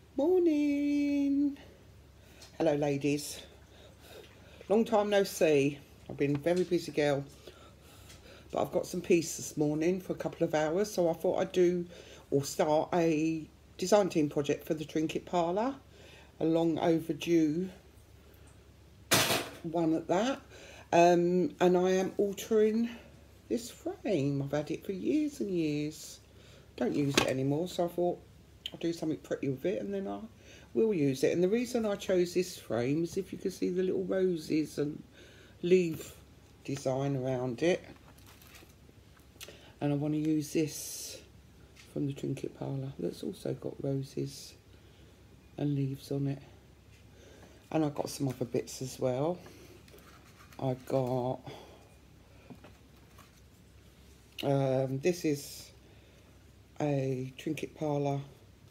Morning. Hello, ladies. Long time no see. I've been a very busy girl, but I've got some peace this morning for a couple of hours, so I thought I'd do or start a design team project for the Trinket Parlour. A long overdue one at that. And I am altering this frame. I've had it for years and years. Don't use it anymore, so I thought I'll do something pretty with it, and then I will use it. And the reason I chose this frame is if you can see the little roses and leaf design around it. And I want to use this from the Trinket Parlour that's also got roses and leaves on it. And I've got some other bits as well. I've got this is a Trinket Parlour,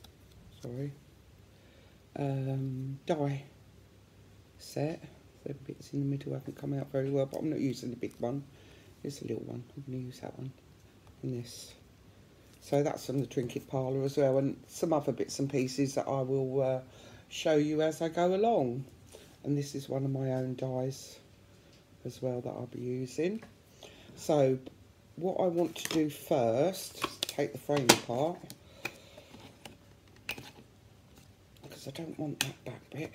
die set. The bits in the middle haven't come out very well, but I'm not using the big one. There's a little one. I'm going to use that one and this. So that's from the Trinket Parlour as well, and some other bits and pieces that I will show you as I go along. And this is one of my own dies as well that I'll be using. So what I want to do first is take the frame apart, because I don't want that back bit.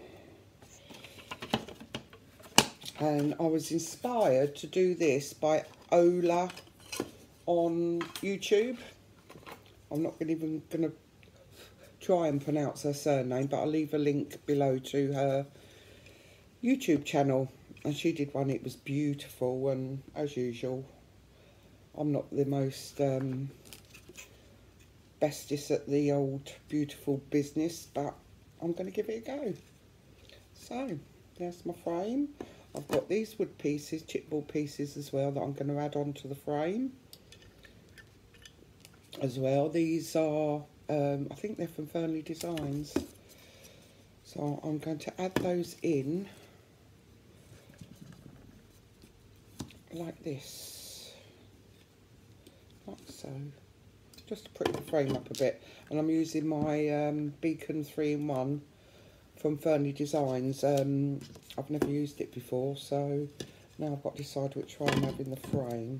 And I was inspired to do this by Ola on YouTube. I'm not even going to try and pronounce her surname, but I'll leave a link below to her YouTube channel. And she did one, it was beautiful, and as usual, I'm not the most bestest at the old beautiful business, but I'm going to give it a go. So, there's my frame. I've got these wood pieces, chipboard pieces as well, that I'm going to add on to the frame as well. These are, I think they're from Fernley Designs. So I'm going to add those in like this, like so, just to put the frame up a bit. And I'm using my Beacon 3-in-1 from Fernley Designs. I've never used it before, so now I've got to decide which one I'm having the frame.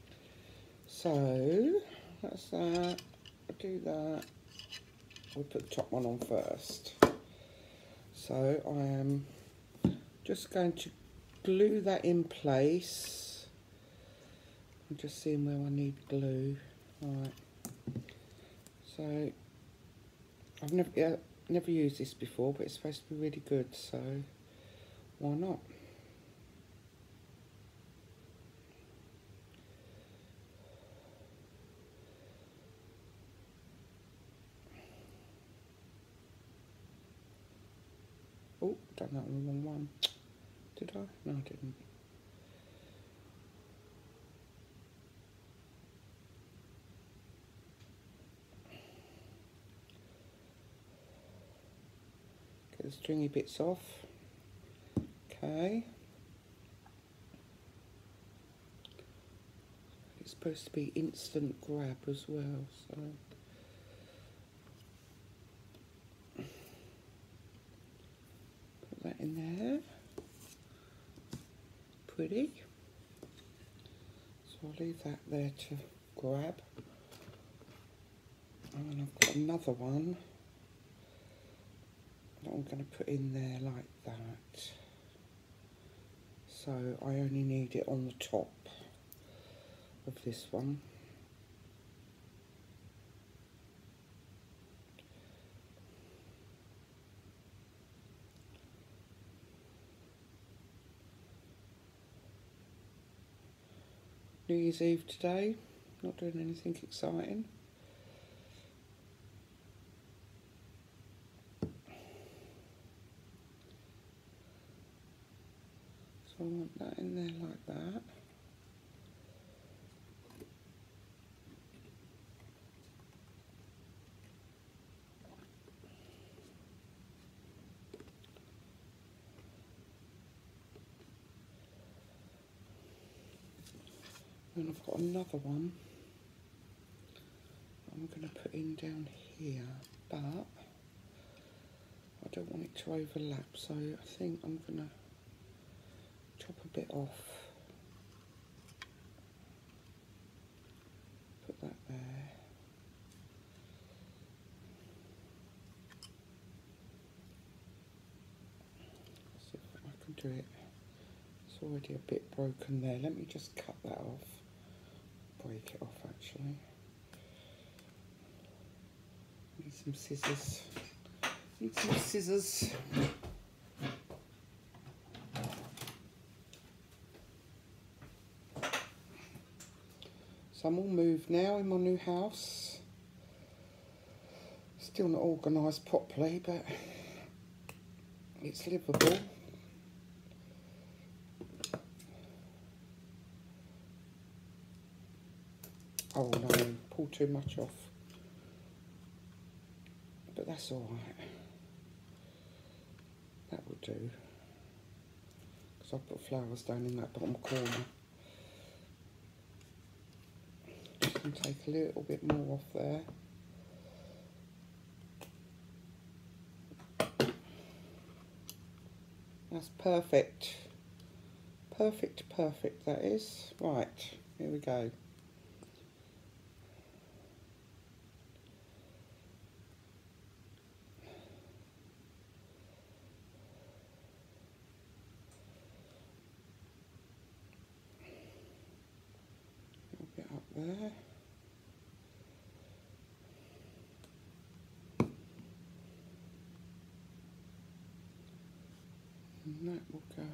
So that's that. I'll do that. We'll put the top one on first. So I am just going to glue that in place. I'm just seeing where I need glue. Alright. So I've never used this before, but it's supposed to be really good, so why not? Oh, done that on the wrong one. Did I? No, I didn't. Get the stringy bits off. Okay. It's supposed to be instant grab as well, so put that in there. Pretty. So I'll leave that there to grab. And then I've got another one that I'm going to put in there like that. So I only need it on the top of this one. New Year's Eve today, not doing anything exciting. So I want that in there like that. And I've got another one I'm going to put in down here, but don't want it to overlap, so I think I'm going to chop a bit off. Put that there. See if I can do it. It's already a bit broken there. Let me just cut that off. Break it off actually. Need some scissors. Need some scissors. So I'm all moved now in my new house. Still not organised properly, but it's livable. Oh no, pull too much off. But that's alright. That will do. Because I put flowers down in that bottom corner. Just going to take a little bit more off there. That's perfect. Perfect, perfect that is. Right, here we go. There. And that will go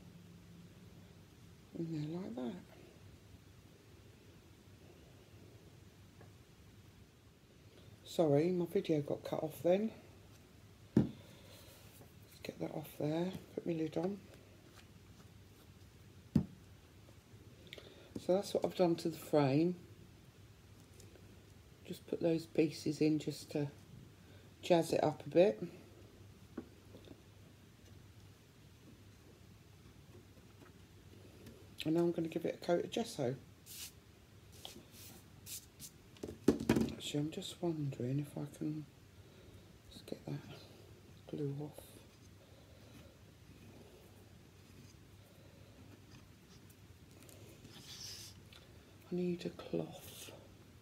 in there like that. Sorry, my video got cut off then. Let's get that off there, put my lid on. So that's what I've done to the frame. Just put those pieces in just to jazz it up a bit. And now I'm going to give it a coat of gesso. Actually, I'm just wondering if I can just get that glue off. I need a cloth.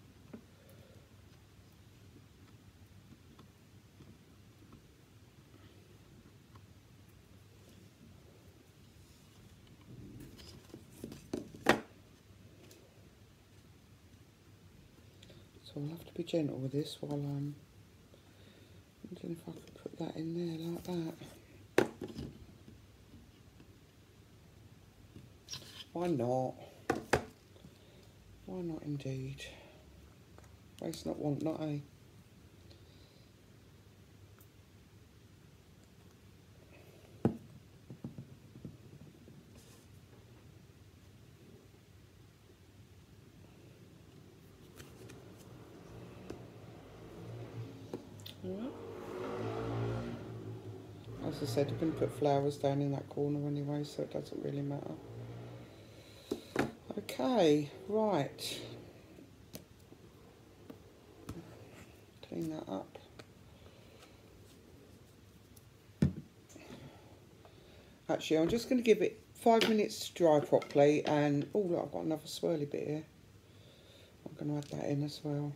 So I'll have to be gentle with this while I'm wondering if I could put that in there like that. Why not? Why not indeed? Waste not, want not, eh? Alright. As I said, I can put flowers down in that corner anyway, so it doesn't really matter. Okay, right. Clean that up. Actually, I'm just going to give it 5 minutes to dry properly, and oh look, I've got another swirly bit here. I'm going to add that in as well.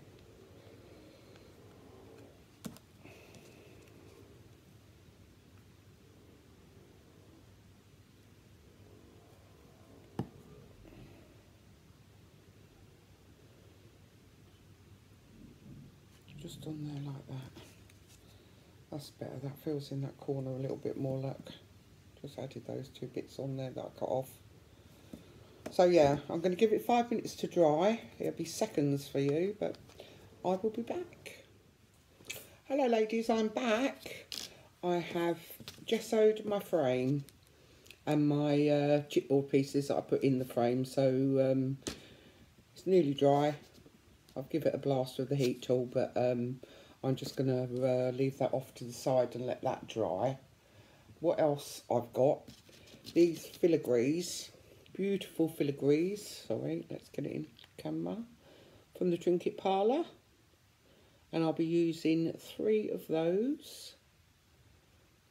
Just on there like that. That's better, that fills in that corner a little bit more, look. Just added those 2 bits on there that I cut off. So yeah, I'm going to give it 5 minutes to dry. It'll be seconds for you, but I will be back. Hello ladies, I'm back. I have gessoed my frame and my chipboard pieces that I put in the frame, so it's nearly dry. I'll give it a blast with the heat tool, but I'm just going to leave that off to the side and let that dry. What else I've got? These filigrees, beautiful filigrees. Sorry, let's get it in camera. From the Trinket Parlour. And I'll be using 3 of those.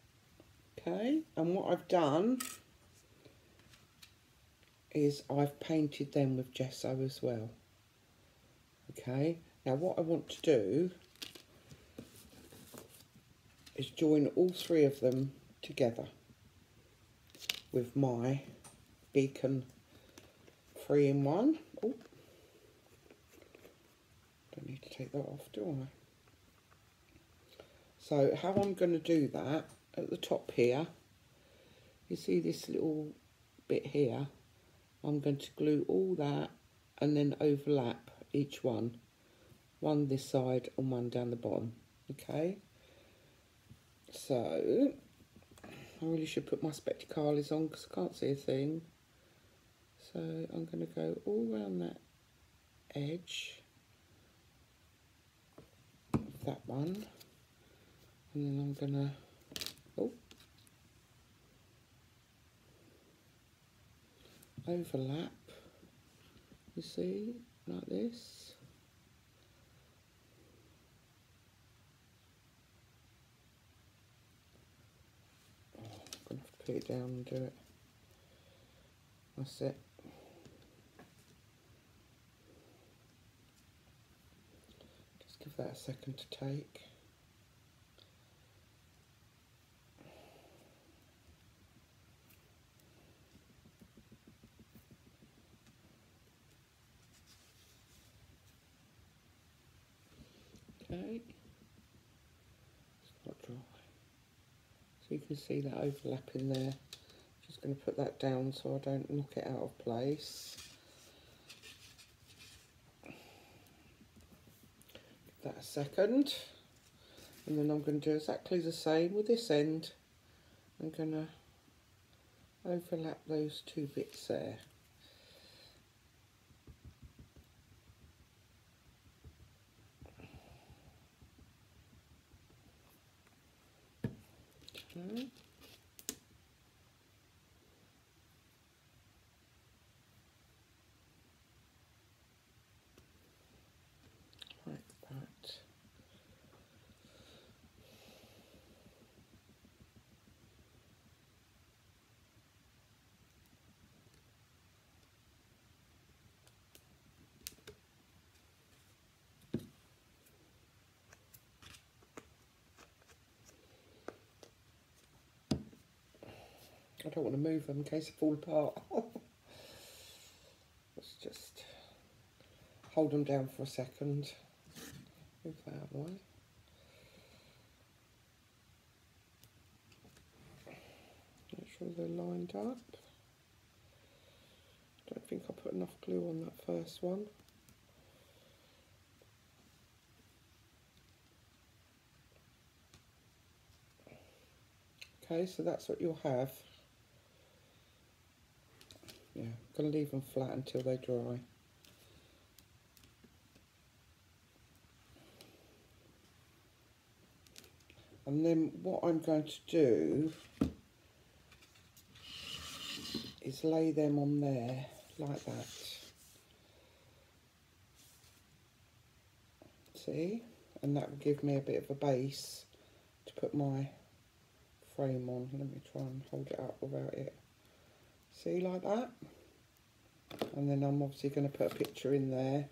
Okay, and what I've done is I've painted them with gesso as well. Okay, now what I want to do is join all three of them together with my Beacon 3-in-1. Oh, don't need to take that off, do I? So how I'm going to do that, at the top here, you see this little bit here, I'm going to glue all that and then overlap each one this side and one down the bottom. Okay, so I really should put my spectacles on because I can't see a thing. So I'm going to go all around that edge of that one, and then I'm going to overlap, you see, like this. Oh, I'm going to have to put it down and do it. That's it. Just give that a second to take. Okay, it's not dry. So you can see that overlapping there. Just going to put that down so I don't knock it out of place. Give that a second. And then I'm going to do exactly the same with this end. I'm going to overlap those two bits there. Okay. Like that. I don't want to move them in case they fall apart. Let's just hold them down for a second. Move that out of the way. Make sure they're lined up. Don't think I put enough glue on that first one. Okay, so that's what you'll have. Yeah, I'm going to leave them flat until they dry. And then what I'm going to do is lay them on there like that. See? And that will give me a bit of a base to put my frame on. Let me try and hold it up without it. See, like that? And then I'm obviously going to put a picture in there.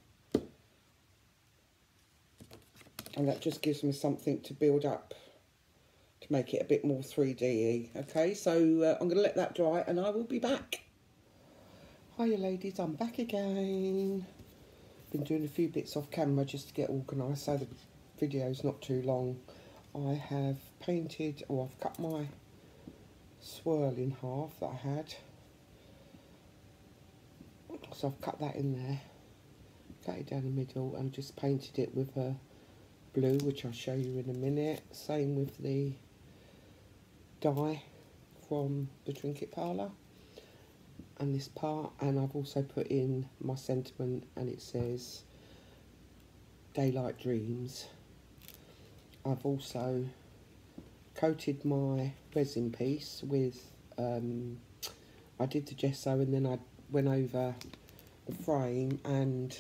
And that just gives me something to build up to make it a bit more 3D-y. Okay, so I'm going to let that dry and I will be back. Hiya ladies, I'm back again. Been doing a few bits off camera just to get organised so the video's not too long. I have painted, or I've cut my swirl in half that I had. So I've cut that in there, cut it down the middle and just painted it with a blue, which I'll show you in a minute. Same with the die from the Trinket Parlour and this part, and I've also put in my sentiment and it says Daylight Dreams. I've also coated my resin piece with, I did the gesso and then I went over the frame and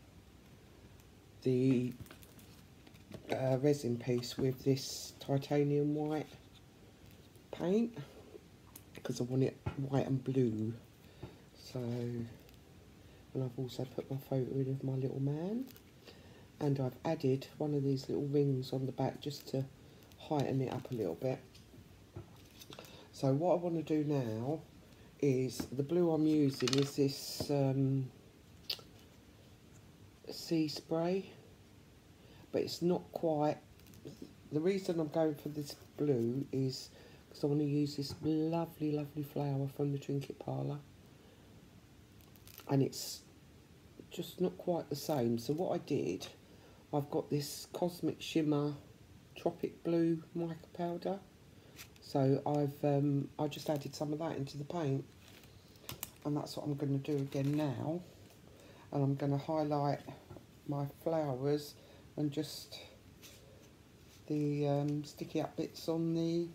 the resin piece with this titanium white paint because I want it white and blue. So, and I've also put my photo in of my little man, and I've added one of these little rings on the back just to heighten it up a little bit. So what I want to do now is, the blue I'm using is this sea spray, but it's not quite. The reason I'm going for this blue is because I want to use this lovely, lovely flower from the Trinket Parlour, and it's just not quite the same. So what I did, I've got this Cosmic Shimmer Tropic Blue mica powder. So I just added some of that into the paint, and that's what I'm going to do again now. And I'm going to highlight my flowers and just the sticky up bits on the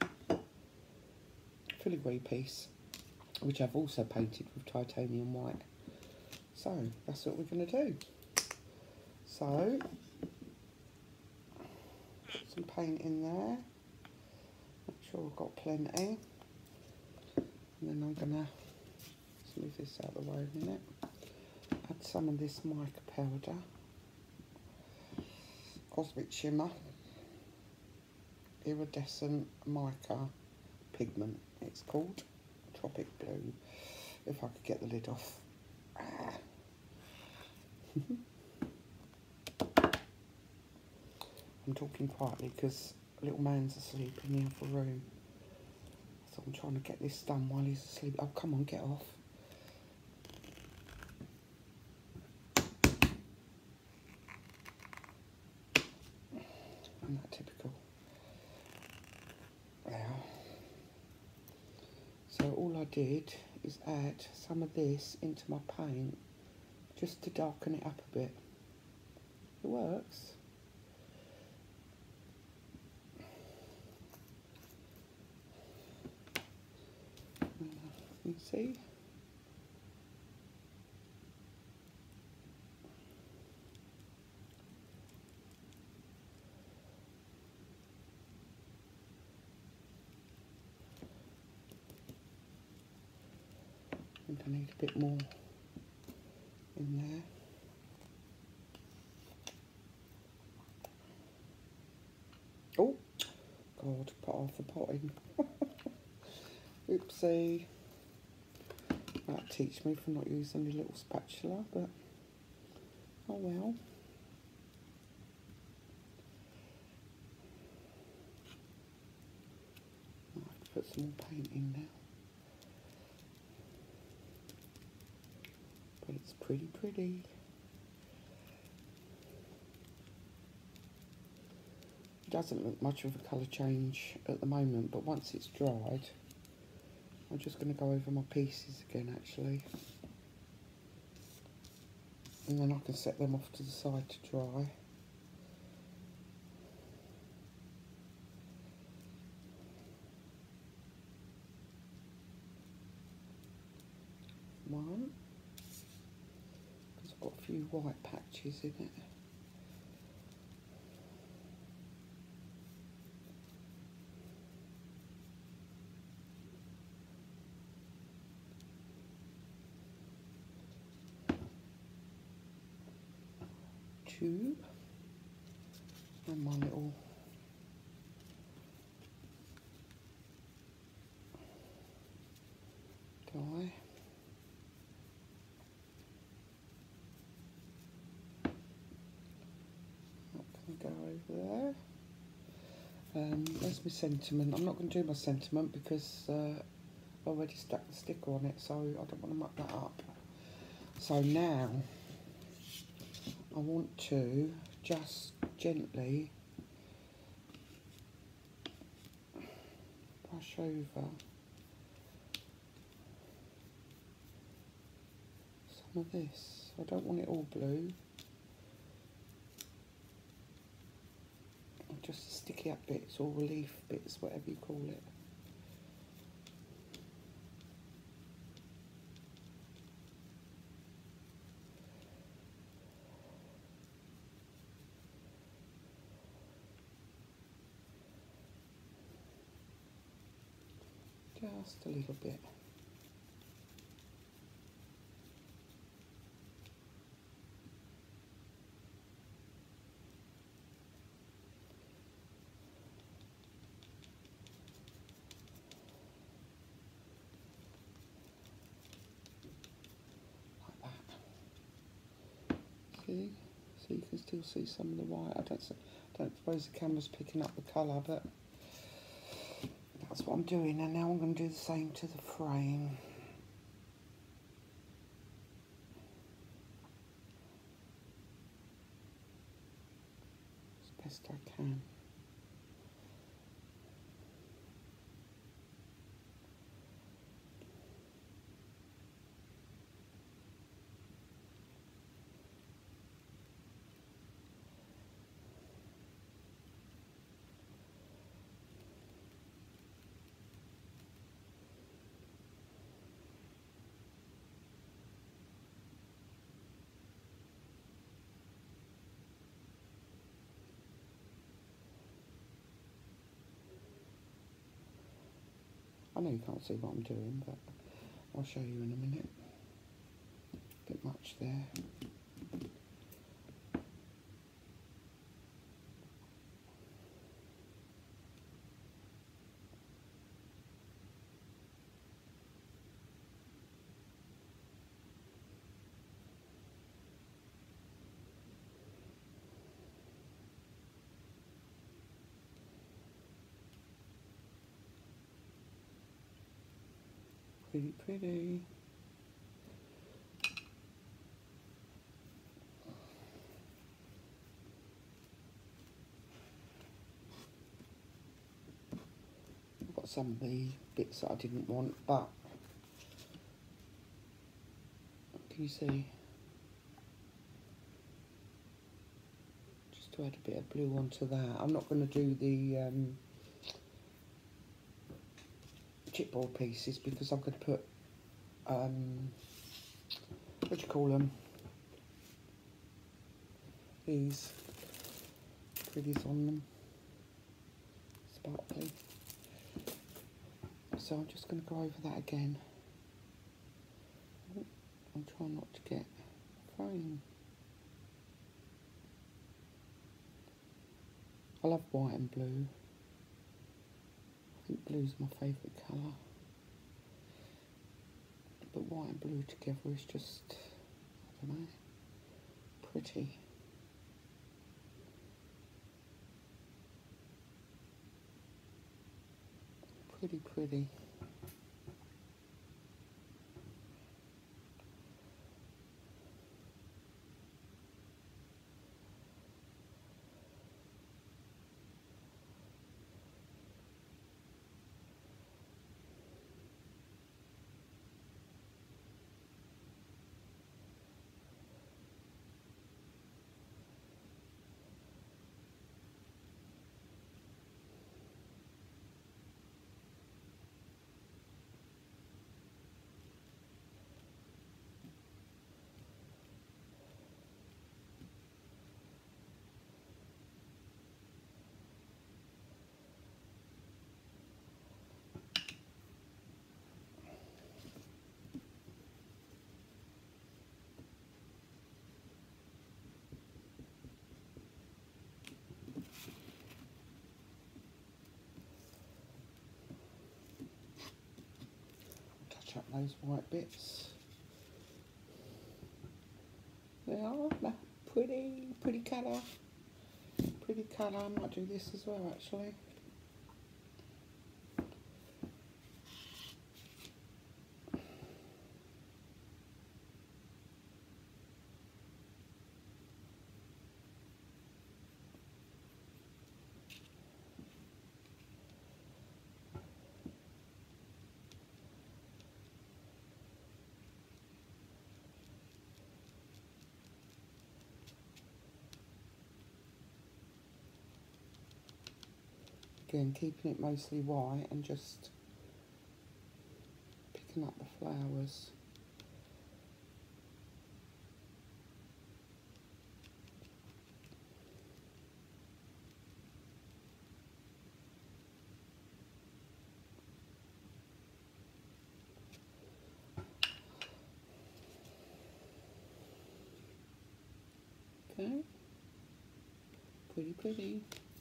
filigree piece, which I've also painted with titanium white. So that's what we're going to do. So put some paint in there, make sure I've got plenty, and then I'm going to move this out of the way a minute. Add some of this mica powder, Cosmic Shimmer Iridescent Mica Pigment, it's called Tropic Blue, if I could get the lid off. I'm talking quietly because little man's asleep in the other room, so I'm trying to get this done while he's asleep. Oh, come on, get off. Isn't that typical? Now, so all I did is add some of this into my paint just to darken it up a bit. It works. You see? I think I need a bit more in there. Oh, God, put half the pot in. Oopsie. That'll teach me for not using a little spatula, but oh well. I have to put some more paint in now. But it's pretty, pretty. It doesn't look much of a colour change at the moment, but once it's dried, I'm just going to go over my pieces again actually. And then I can set them off to the side to dry. One, because I've got a few white patches in it. Two, and my little die. That can go over there. There's my sentiment. I'm not going to do my sentiment because I already stuck the sticker on it, so I don't want to muck that up. So now I want to just gently brush over some of this. I don't want it all blue. Just sticky up bits or relief bits, whatever you call it. Just a little bit. See? So you can still see some of the white. I don't suppose the camera's picking up the colour, but that's what I'm doing. And now I'm going to do the same to the frame. As best I can. I know you can't see what I'm doing, but I'll show you in a minute. A bit much there. Pretty pretty. I've got some of the bits that I didn't want, but can you see? Just to add a bit of blue onto that. I'm not going to do the chipboard pieces because I'm going to put what do you call them? These pretties on them, sparkly. So I'm just going to go over that again. I'm trying not to get frame. I love white and blue. I think blue's my favourite colour. But white and blue together is just, I don't know, pretty. Pretty, pretty. Touch up those white bits. They are pretty, pretty colour. Pretty colour. I might do this as well actually. Again, keeping it mostly white and just picking up the flowers. Okay. Pretty, pretty.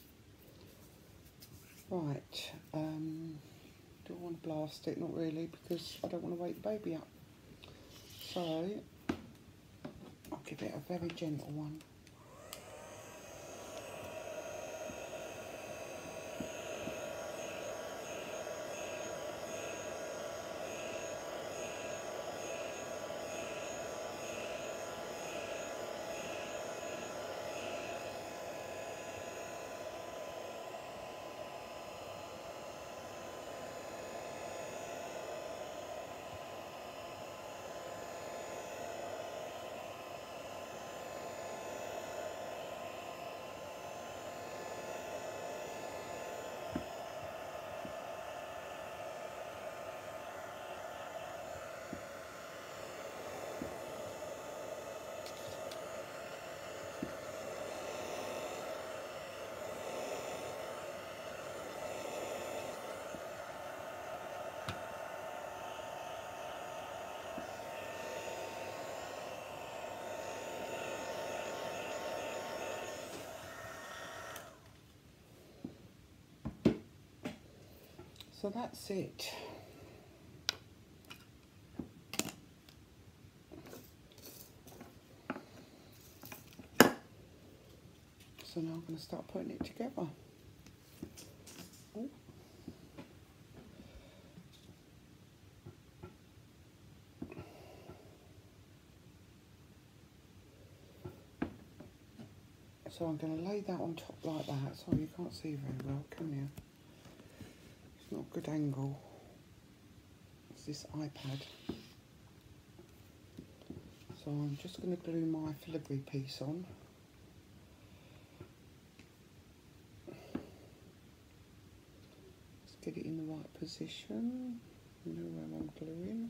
Right. Do I want to blast it? Not really, because I don't want to wake the baby up. So I'll give it a very gentle one. So that's it. So now I'm going to start putting it together. Ooh. So I'm going to lay that on top like that. Sorry, you can't see very well, can you? It's not a good angle. It's this iPad. So I'm just going to glue my filigree piece on. Let's get it in the right position. You know where I'm gluing.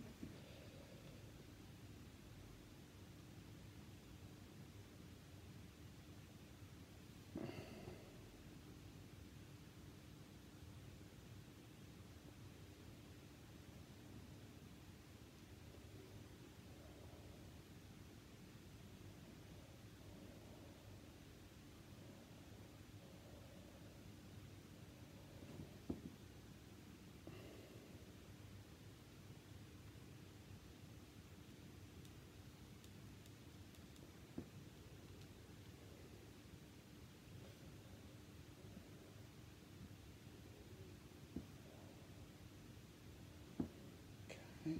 Okay.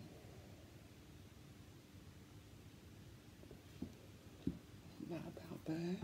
That about there.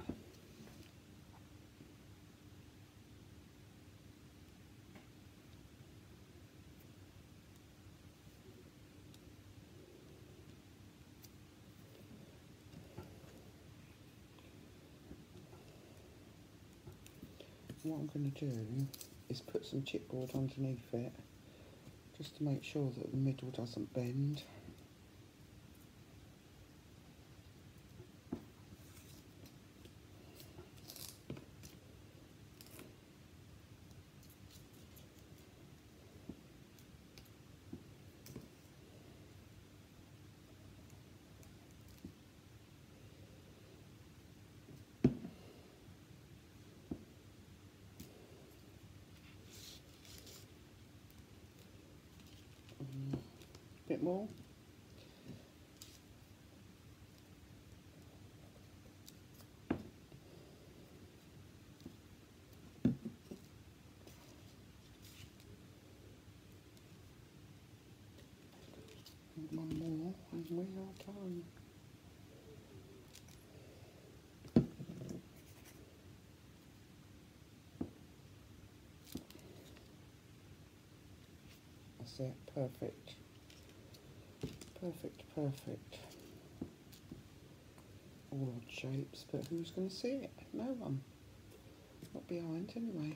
What I'm going to do is put some chipboard underneath it, just to make sure that the middle doesn't bend. Bit more. And one more, and we are done. That's it, perfect. Perfect, perfect. All odd shapes, but who's going to see it? No one. Not behind, anyway.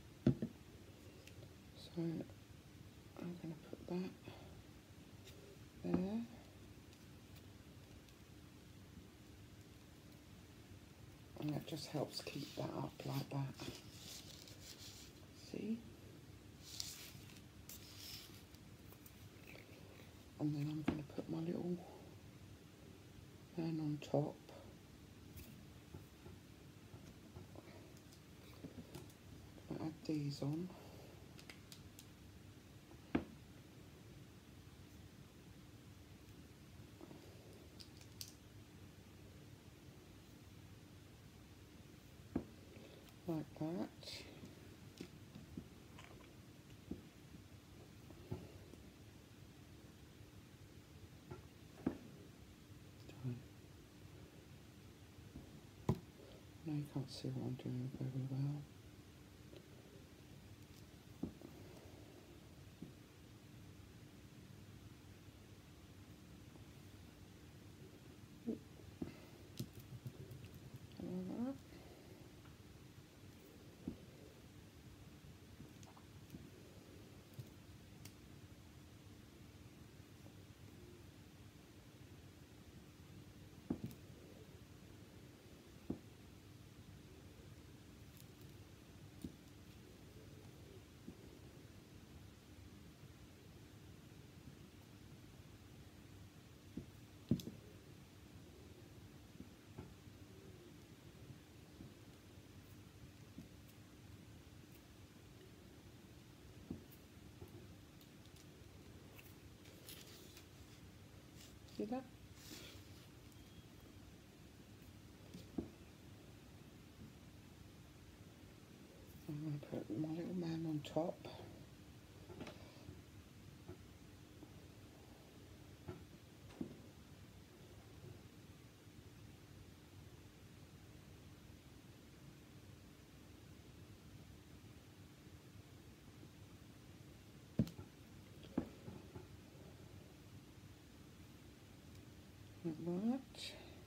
So, I'm going to put that there. And that just helps keep that up like that. See? And then I'm going to put my little man on top. these on. Like that. No, you can't see what I'm doing very well. Like that. See that? I'm going to put my little man on top. Like that.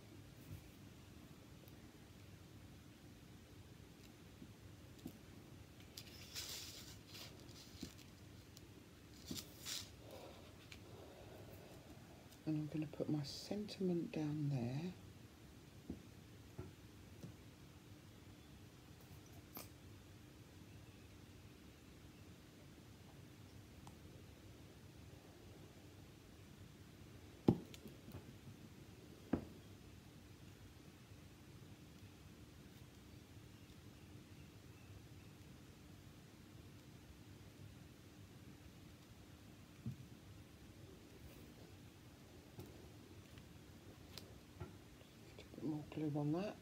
And I'm going to put my sentiment down there. A bit more glue on that.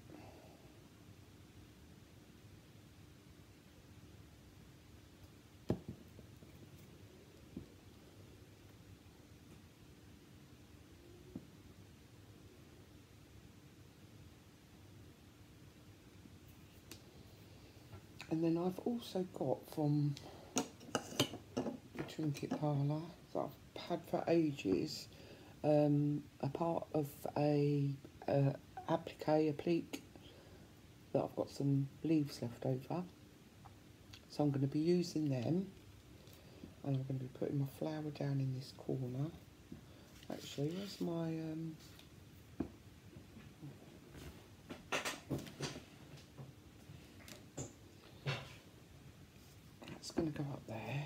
And then I've also got from the Trinket Parlour that I've had for ages, a part of a applique, that I've got some leaves left over. So I'm going to be using them, and I'm going to be putting my flower down in this corner. Actually, where's my that's going to go up there.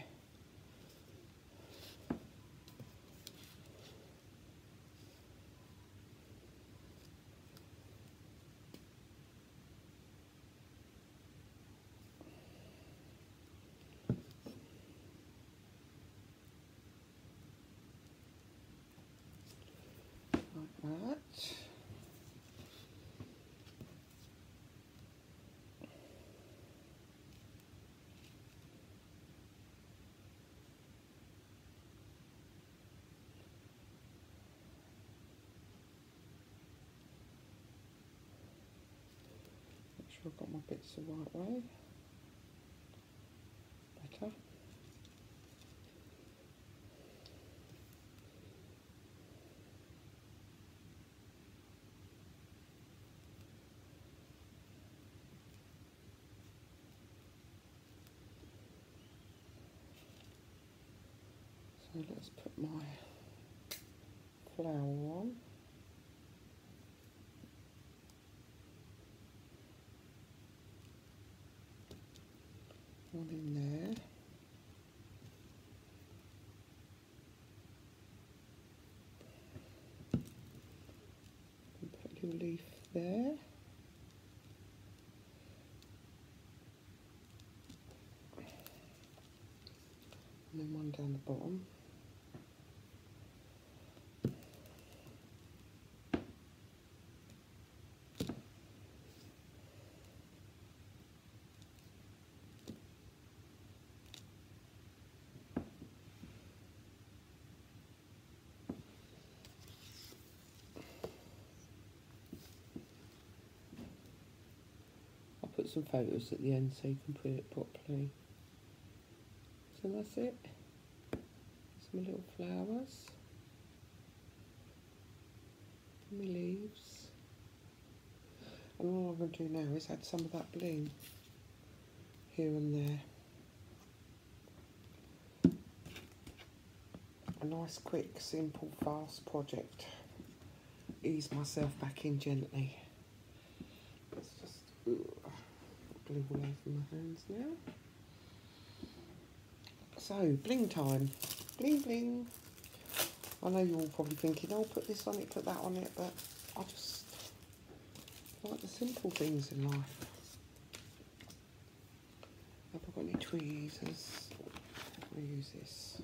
Like that. Make sure I've got my bits the right way. Better. So let's put my flower on. One in there. And put a little leaf there. and then one down the bottom. I'll put some photos at the end so you can put it properly. So that's it. Some little flowers. And my leaves. And all I'm going to do now is add some of that bling here and there. A nice, quick, simple, fast project. Ease myself back in gently. Let's just glue all over my hands now. So, bling time. Bling bling. I know you're all probably thinking, oh, put this on it, put that on it, but I just like the simple things in life. Have I got any tweezers? I'll use this.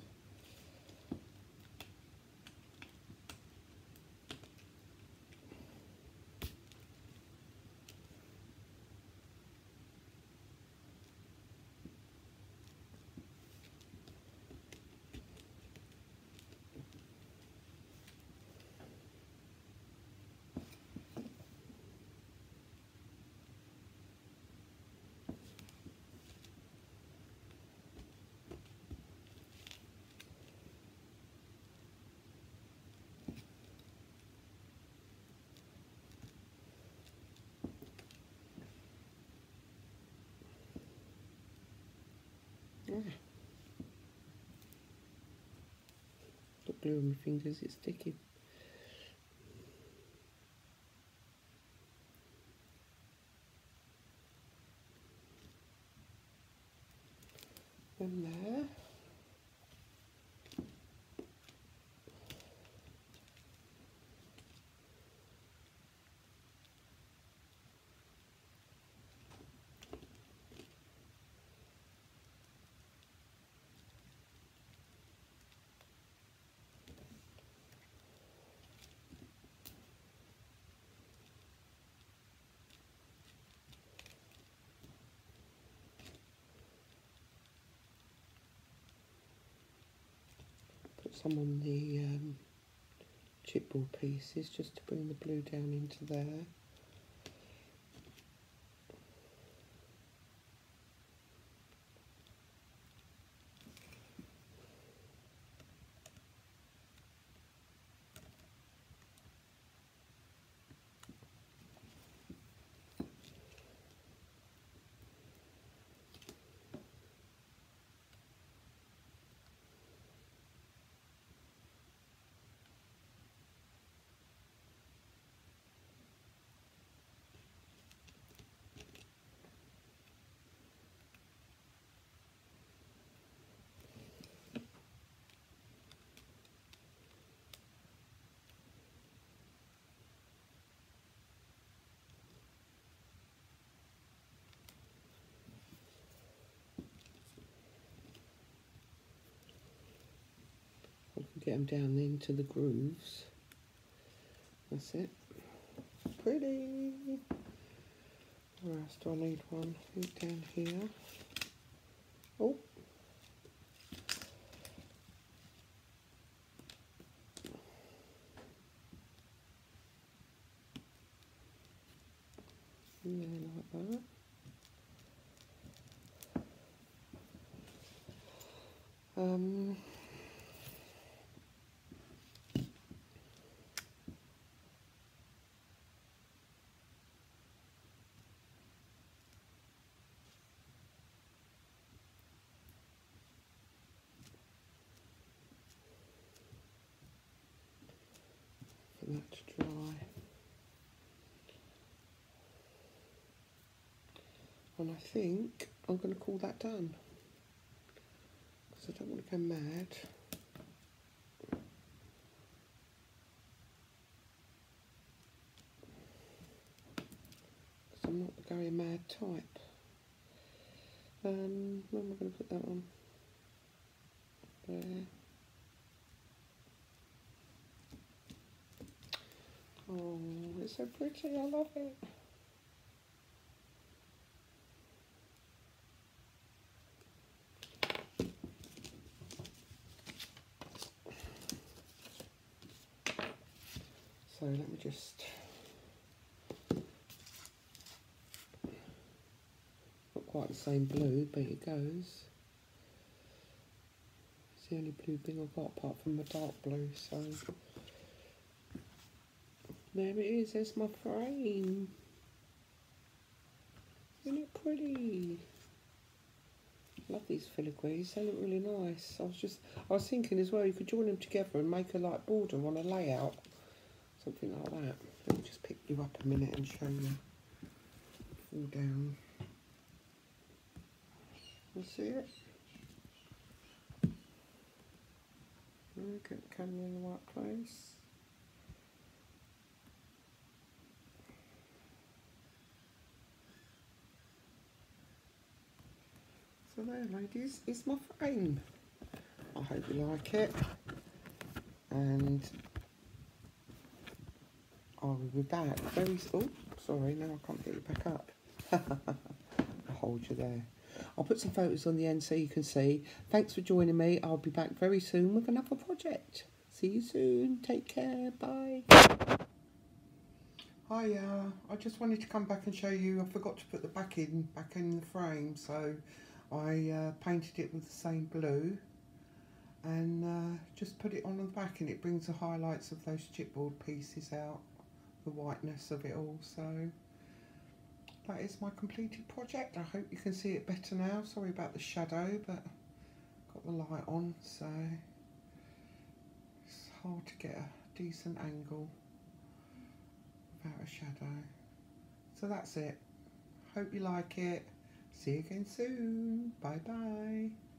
Got glue on my fingers, it's sticky. And there. Put some on the chipboard pieces just to bring the blue down into there. Get them down into the grooves. That's it. Pretty. Where else do I need one? I think down here. Oh. Yeah, like that. For that to dry. And I think I'm going to call that done. Because I don't want to go mad. Because I'm not the going mad type. Where am I going to put that on? there. Oh, it's so pretty, I love it. So let me just not quite the same blue, but it goes. It's the only blue thing I've got apart from the dark blue, so there it is, there's my frame. Isn't it pretty? Love these filigrees, they look really nice. I was thinking as well, you could join them together and make a like border on a layout. Something like that. Let me just pick you up a minute and show you. Fall down. You see it? Get the camera in the right place. So there, ladies, is my frame. I hope you like it. And I will be back very soon. Oh, sorry, now I can't get you back up. I'll hold you there. I'll put some photos on the end so you can see. Thanks for joining me. I'll be back very soon with another project. See you soon. Take care. Bye. Hi, I just wanted to come back and show you. I forgot to put the back in the frame, so I painted it with the same blue and just put it on the back, and it brings the highlights of those chipboard pieces out, the whiteness of it all. So that is my completed project. I hope you can see it better now. Sorry about the shadow, but got the light on, so it's hard to get a decent angle without a shadow. So that's it. Hope you like it. See you again soon. Bye bye.